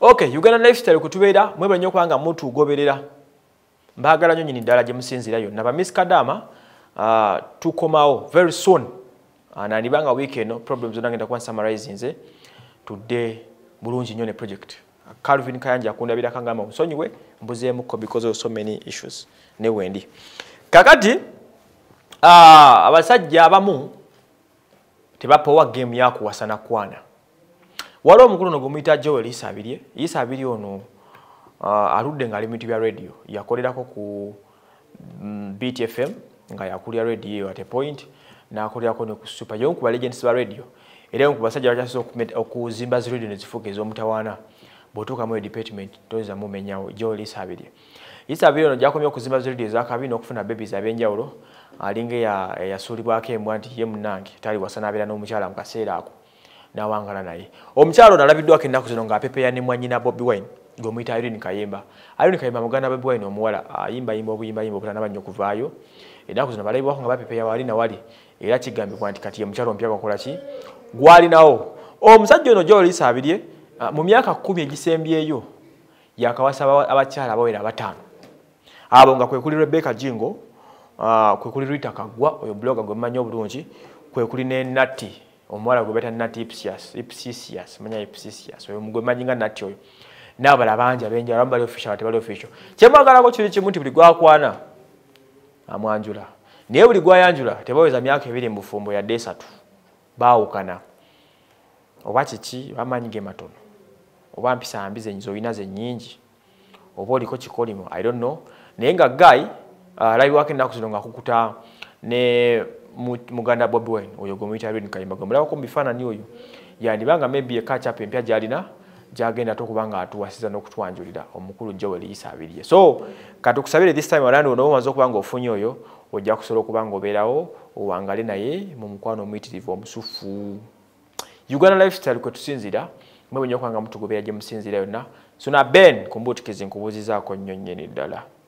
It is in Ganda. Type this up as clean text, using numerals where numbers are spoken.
Okay, Uganda Lifestyle kutubeera mwebale nnyo kubanga mutugoberera. Mbagala nnyo nyini ddala gye musinzira yonna. Ba Miss Kadama tukomawo very soon. Na nibanga weekend problems zonna ngenda kuba summarize nze tudde bulungi nnyo ne project. Calvin Kayanja akundabira kangama musonyiwe mbuzeemuko because of so many issues. Ne wendi. Kakati abasajja abamu tebapowa game yako wasana kwana. Waliwo omukulu no gumuyita Joel Isabirye ono aludde nga ali mu bya radio yakolerako ku BTFM nga yakulya radio at a point n'akolerako ne ku Super Young ku legends ba radio era ku basajja bakyasa okuzimba zi radio ne zifuga ez'omutawaana bw'otuuka mu department toza mumenyawo Joel Isabirye ono gyakomye okuzimba zi radio z'akabi n'okufuna babies ab'enjawulo alinga yasuulibwako embwa nti ye munnange tali wasana abeera n'omukyala mu kaseera ako nawangala naye omukyalo nalabiddwako ennaku zino ng'apepeya ne mwannyina Bobi Wine ng'omuyita Irene Kayemba muganda Bobi Wine omuwala ayimbayimba obuyimbayimba obutana bannyo okuvaayo ennaku zino balabibwako nga bapepeya wali na wali era kigambibwa nti kati ye mukyalo omupya gwakola ki gwalinawo omusajja ono Joel Isabirye mu myaka 10 egisembyeyo yakawasa abakyala abawera 5 abo nga kwe kuli Rebecca Jingo kwe kuli Rita Kagwa oyo blogger gwe mmanyi obulungi kwe kuli ne Nati omwala gwe beta Nati Ipsisias manya Ipsisias oyo mugwe manyinga Nati oyo n'abala banja benja bali official tebali official kyemwagala ko kiri kimu nti buli gwakwana amwanjula naye buli gwayanjula tebaweza myaka 2 mu bufumbo ya desatu baawukana oba kiki bamanyige matono oba mpisa ambize nyizo inaze nyingi oba oliko kikolimo I don't know naye nga guy live wake ennaku zino ng'akukuta ne muganda Bobi Wine oyo gomuyita Irene Kayemba gomulaba ko bifaananyi oyo yandibanga maybe a catch up empya gyalina gyagenda tokubanga atuwasiza n'okutwanjulira omukulu Joel Isabirye so katukusabire this time around ono omaze okubanga ofunye oyo ojja kusobola okubanga obeerawo owangale naye mu mukwano omuyitirivu omusufu Uganda Lifestyle kwe tusinzira mwebwe nnyo kubanga mutugoberera gye musinzira yonna so na Ben kumbuutikizi nkubuuzizaako nnyo nnyini ddala